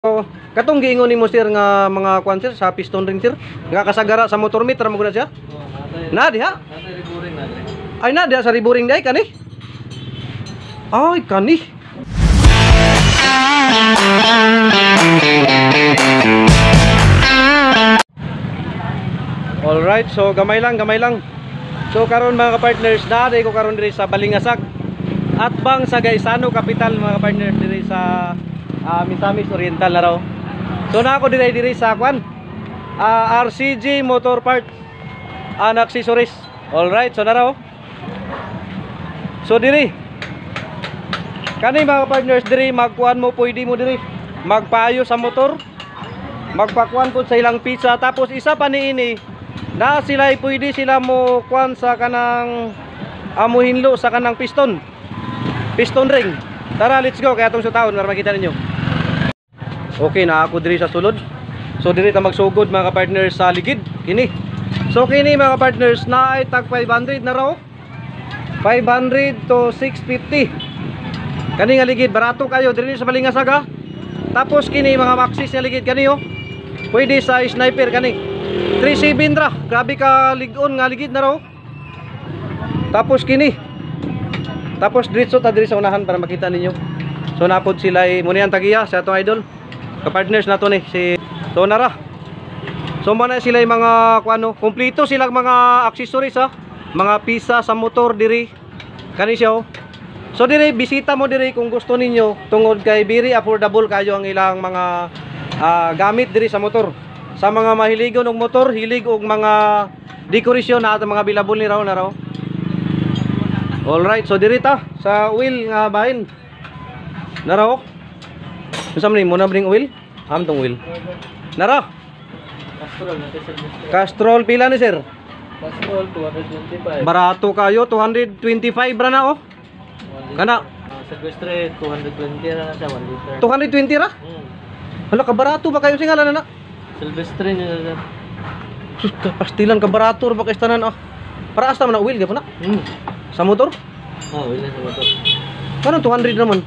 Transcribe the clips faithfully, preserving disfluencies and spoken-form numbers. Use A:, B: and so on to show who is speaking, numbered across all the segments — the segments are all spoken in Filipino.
A: So, katong giingon nimo sir nga mga kwan sir sa piston ring sir nga kasagara sa motor meter mo gud siya?
B: Oh, natay.
A: Na diha?
B: Natay riburing na dire.
A: Ay na diha sa riburing day kani? Ay kani. All right, so gamay lang, gamay lang. So karon mga ka-partners, naday ko karon diri sa Balingasag. Atbang sa Gaisano Capital mga ka-partners diri sa uh, Misamis Oriental na raw. So na ako diri diri sa kwan. Uh, R C G Motor Parts and Accessories. All right, so na raw. So diri kani mga partners diri magkuan mo pwede mo diri magpaayo sa motor, magpakuan po sa ilang pizza, tapos isa pa niini na sila pwede sila mo kuan sa kanang amuhinlo sa kanang piston piston ring. Tara, let's go kaya atong sutahon para makita ninyo. Okay na ako diri sa sulod. So diri ta magsugod mga partners sa ligid kini. So kini mga partners na ay tag five hundred na raw, five hundred to six fifty. Kani nga ligid barato kayo diri sa Balingasag ha. Tapos kini mga maxis nga ligid kani oh. Pwede sa sniper kani. three seven ra. Grabe ka ligon nga ligid na raw. Tapos kini. Tapos diretso ta diri sa unahan para makita ninyo. So napod sila ay muna ang tagiya sa atong idol. Ka-partners nato ni si Tonara. So muna sila ay mga kuano, kumpleto silang mga accessories ha. Mga pisa sa motor diri. Kani siya oh. So diri bisita mo diri kung gusto ninyo tungod kay very affordable kayo ang ilang mga uh, gamit diri sa motor. Sa mga mahiligon og motor, hilig og mga dekorasyon na atong mga bilabol ni raw na raw. All right, so diri ta sa wheel nga bahin. Na raw. Unsa man mo na bring wheel? Am tong wheel. Na raw.
B: Castrol natay sa
A: Castrol pila ni sir?
B: Castrol two twenty-five.
A: Barato kayo, two twenty-five ra na oh. Kana
B: Uh, Silvestre two twenty ra na siya one liter.
A: two twenty ra?
B: Hmm.
A: Hala ka barato ba kayo singalan na?
B: Silvestre niya na.
A: Sus, pastilan ka barato ba kay tanan ah. Para asta man na wheel gyapon na.
B: Hmm.
A: Sa motor?
B: Ah, wala sa motor.
A: Kano two hundred naman?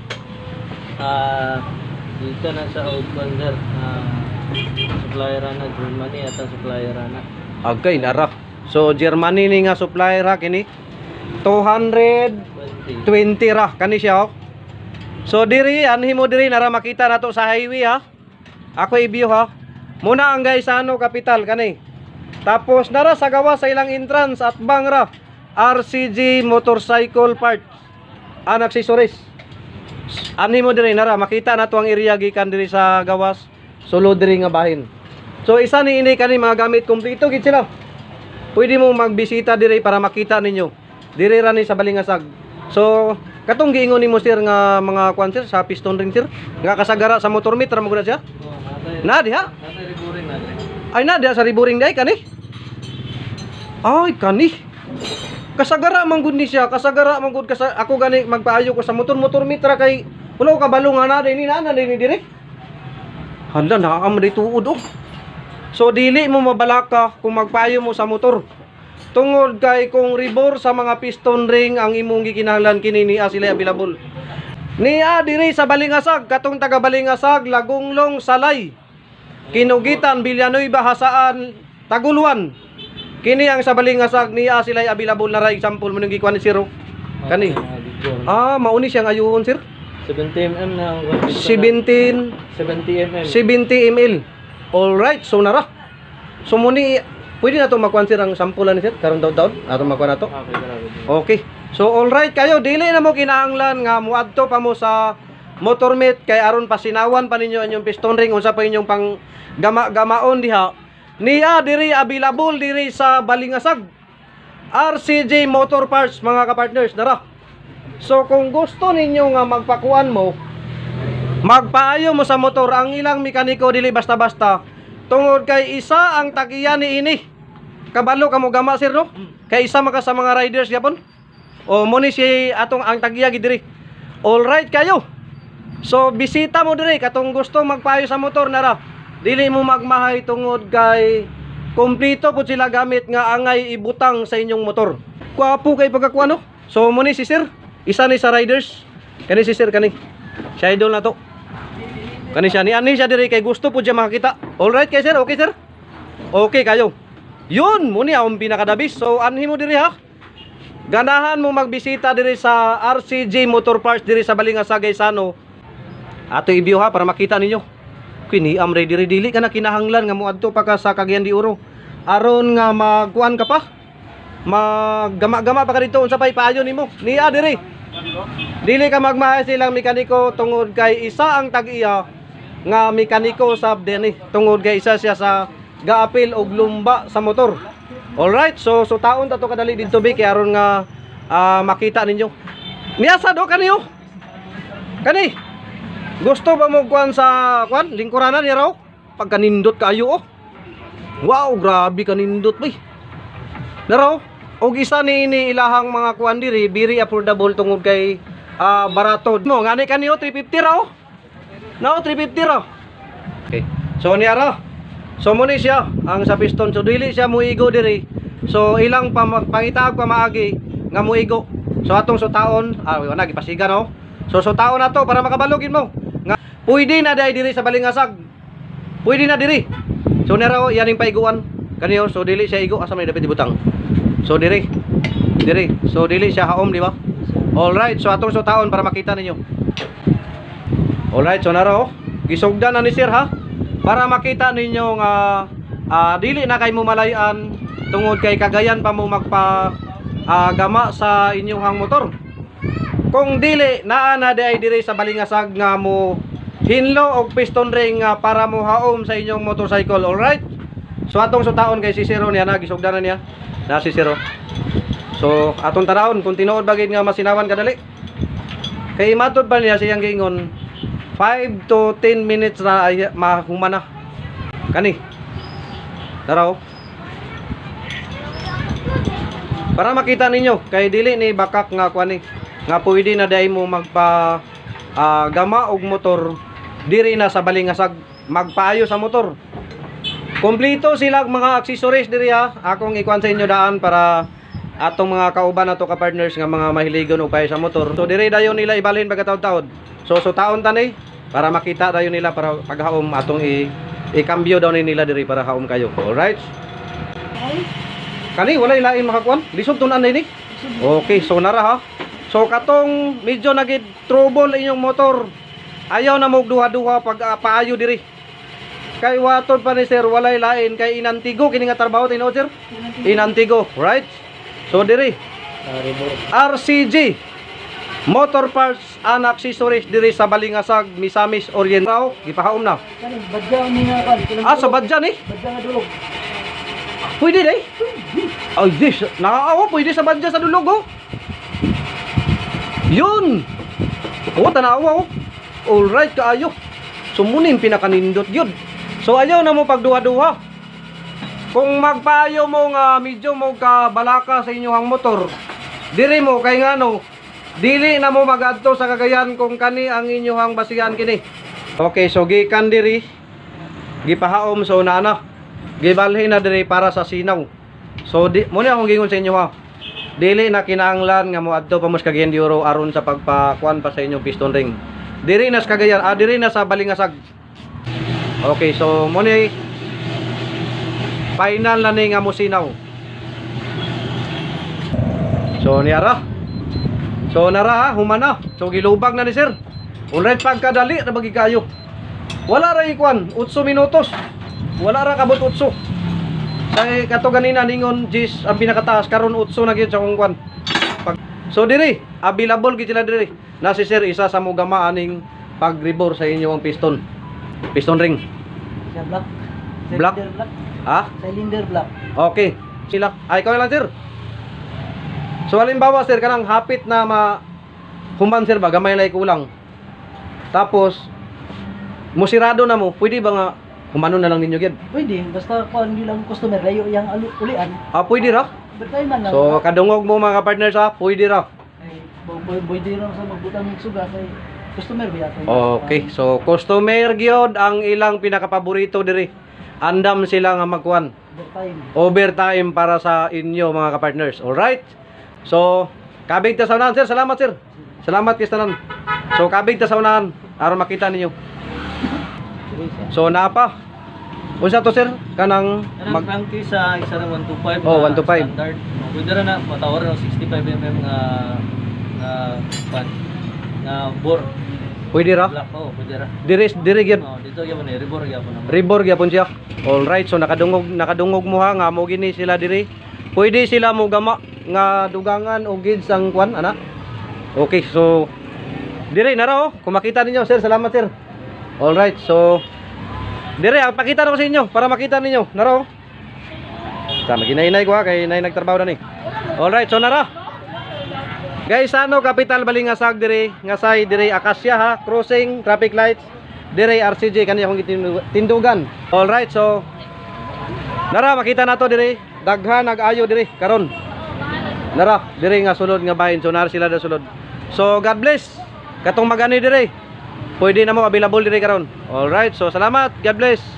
B: Ah, dito na sa Outlander. Ah, supplier na Germany at ang supplier na.
A: Agay nara. So Germany ni nga supplier ra kini. two
B: twenty.
A: twenty ra kani siya oh. So diri anhi mo diri nara makita nato sa highway ha. Ako i-view ha. Muna ang Gaisano Capital kani. Tapos nara sa gawa sa ilang entrance at bangra R C G Motorcycle Parts and Accessories. Anhi mo diri nara makita nato ang area gikan diri sa gawas sulod diri nga bahin. So isa ni ini kani mga gamit kompleto gid sila. Pwede mo magbisita diri para makita ninyo. Diri ra ni sa Balingasag. So katong giingon nimo sir nga mga kwan sir sa piston ring sir nga kasagara sa motor meter mo gud siya?
B: Oh, natay.
A: Na diha?
B: Natay riburing na dire.
A: Ay na diha sa riburing day kani? Ay kani. Kasagara man gud ni siya, kasagara man gud kasa ako gani magpaayo ko sa motor motor meter kay ulo ka balong nga na ni na ni dire. Hala nakakamadai tuod oh. So dili mo mabalaka kung magpaayo mo sa motor. Tungod kay kung ribor sa mga piston ring ang imong gikinahanglan kini ni sila available. Niya diri sa Balingasag, katong taga Balingasag, Lagunglong, Salay, Kinugitan, Villanueva, Hasaan, Taguluan. Kini ang sa Balingasag niya sila available na ra example mo nung gikuan ni Siro. Kani. Ah, mauni siya ngayon sir.
B: seventy millimeter na ang
A: seventeen
B: seventy millimeter.
A: seventy milliliters. All right, so nara. So muni pwede na to makuan sir ang sampulan ni sir karon daw-daw aron makuan nato.
B: Okay, grabe.
A: Okay. So all right kayo dili na mo kinahanglan nga muadto pa mo sa motormet kay aron pasinawan pa ninyo inyong piston ring unsa pa inyong pang gama-gamaon diha. Niya diri available diri sa Balingasag. R C G Motor Parts mga ka-partners dara. So kung gusto ninyo nga magpakuan mo, magpaayo mo sa motor, ang ilang mekaniko dili basta-basta. Tungod kay isa ang tagiya ni ini. Kabalo kamo gama sir no? Kay isa maka sa mga riders gyapon. O mo ni si atong ang tagiya gid diri. All right kayo. So bisita mo diri katong gusto magpaayo sa motor nara. Dili mo magmahay tungod kay kompleto pud sila gamit nga angay ibutang sa inyong motor. Kuwapo kay pagkakuha no. So mo ni si sir, isa ni sa riders. Kani si sir kani. Siya idol na to. Kani siya ni ani siya diri kay gusto po siya makakita. All right kay sir, okay sir? Okay kayo. Yun, muni ang pinakadabis. So anhi mo diri ha. Ganahan mo magbisita diri sa R C G Motor Parts diri sa Balingasag Gaisano. Ato i-view ha para makita ninyo. Kini am ready dili ka na kinahanglan nga moadto pa ka sa Cagayan de Oro. Aron nga magkuan ka pa. Maggama-gama pa ka dito unsa pay paayo nimo. Niya diri. Dili ka magmahay silang mekaniko tungod kay isa ang tag-iya nga mekaniko sab dinhi tungod kay isa siya sa gaapil og lumba sa motor. All right, so so taon ta to kadali didto bi kay aron nga uh, makita ninyo. Niya sa do kaniyo. Kani. Gusto ba mo kuan sa kuan lingkuranan ni raw? Pagkanindot kaayo oh. Wow, grabe kanindot bay. Naraw, og isa ni ini ilahang mga kuan diri, very affordable tungod kay uh, barato. No, ngani kaniyo three fifty raw. No, three fifty raw. Okay. So niya raw. So mo ni siya ang sa piston. So dili siya muigo diri. So ilang pa pangitaag pa maagi nga muigo. So atong sutaon, ah wala gipasiga no. So sutaon na to para makabalogin mo. Nga pwede na dai diri sa Balingasag. Pwede na diri. So nero yaning paiguan kaniyo. So dili siya igo asa may dapat ibutang. So diri. Diri. So dili siya haom di ba? All right. So atong sutaon para makita ninyo. All right. So nero gisugdan na ni sir ha para makita ninyo nga uh, dili na kay mo malayan tungod kay Cagayan pa mo magpa uh, gama sa inyong motor. Kung dili naa na day diri sa Balingasag nga mo hinlo og piston ring nga para mo haom sa inyong motorcycle. All right? So atong sutaon kay si Zero niya na gisugdanan niya. Na si Zero. So atong tanawon kung tinuod bagid nga masinawan kadali. Kay matod pa niya siyang giingon five to ten minutes na ay mahuman na. Kani. Taraw. Para makita ninyo kay dili ni bakak nga kuani nga pwede na dai mo magpa uh, gama og motor diri na sa Balingasag magpaayo sa motor. Kompleto sila mga accessories diri ha. Akong ikuan sa inyo daan para atong mga kauban nato ka partners nga mga mahiligon og payo sa motor. So diri dayon nila ibalhin pagkataon-taon. So so taon tanay para makita dayon nila para paghaom atong i ikambyo daw nila diri para haom kayo. All right? Kani walay lain makakuan. Lisod tunan ni. Okay, so nara ha. So katong medyo nagid trouble inyong motor. Ayaw na mo duha-duha pag uh, paayo diri. Kay watod pa ni sir walay lain kay inantigo kini nga trabaho tinuod sir. Inantigo, right? So diri R C G Motor Parts and Accessories diri sa Balingasag, Misamis Oriental. Gipahaom na.
C: Badya ni nga kan.
A: Ah, sa badya ni?
C: Badya nga dulog.
A: Pwede day? Oh, this. Nakaawa, pwede sa badya sa dulog oh. Yun. Oh, tanawa oh. All right kaayo. Sumunin pinakanindot yun. So ayaw na mo pagduha-duha. Kung magpayo mo nga medyo mo ka balaka sa inyong motor, diri mo kay ngano dili na mo magadto sa Cagayan kung kani ang inyong basihan kini. Okay, so gikan diri gipahaom so nana gibalhin na diri para sa sinaw. So di mo ni akong gingon sa inyo ha. Dili na kinahanglan nga moadto pa mo sa Cagayan de Oro aron sa pagpakuan pa sa inyong piston ring. Diri na sa Cagayan, ah diri na sa Balingasag. Okay, so mo ni final na ni nga mo sinaw. So niara. So nara ha, humana. So gilubag na ni sir. Alright, pagkadali na bagi kayo. Wala ra ikuan, eight minutos. Wala ra kabot eight. Kay kato ganina ningon jis ang pinakataas karon eight na gyud sa kong kuan. Pag so diri, available gid sila diri. Na si sir isa sa mugama aning pag-rebore sa inyo ang piston. Piston ring.
C: Sa black.
A: Black?
C: Cylinder black.
A: Ha?
C: Cylinder black.
A: Okay. Sila. Ay, ikaw lang sir. So halimbawa sir kanang hapit na ma human sir ba gamay lay kulang. Tapos musirado na mo, pwede ba nga humanon na lang ninyo gyud?
C: Pwede, basta kuan gyud lang customer layo yang ulian.
A: Ah, pwede ra.
C: Bertay man lang.
A: So kadungog mo mga partners ha, pwede ra.
C: ay boy boy di ra sa magbutang ng suga kay customer biya to.
A: Okay, so customer gyud ang ilang pinakapaborito diri. Andam sila nga magkuan.
C: Overtime.
A: Overtime para sa inyo mga ka-partners. All right? So, kabig ta sa unahan sir. Salamat sir. Salamat kay tanan. So, kabig ta sa unahan aron makita ninyo.
B: Diri sa.
A: So naa pa. Unsa to sir? Kanang
B: Mag
A: mag
B: cranky sa isa ra one twenty-five.
A: Oh,
B: na
A: one twenty-five.
B: Standard. Pwede ra na patawar ng sixty-five millimeter nga nga pan nga bore.
A: pwede ra?
B: Black oh, pwede ra.
A: Diri diri gyud.
B: Oh, dito gyapon ni rebore gyapon naman.
A: Ribor gyapon siya. All right, so nakadungog nakadungog mo ha nga mo gini sila diri. Pwede sila mo gama nga dugangan o gids ang kwan ana. Okay, so diri na ra oh. Kung makita ninyo sir, salamat sir. All right, so diri ang pakita na ko sa inyo para makita ninyo. Nara oh. Sa maginainay ko ha kay nay nagtrabaho na ni. All right, so nara. Guys, ano capital Balingasag diri, ngasay diri Acacia ha, crossing traffic lights. Diri R C J kaniya akong tindugan. All right, so nara makita nato diri, daghan nag-ayo diri karon. Nara, diri nga sulod nga bahin, so nara sila da sulod. So God bless. Katong magani diri. Pwede na mo available diri karon. All right, so salamat. God bless.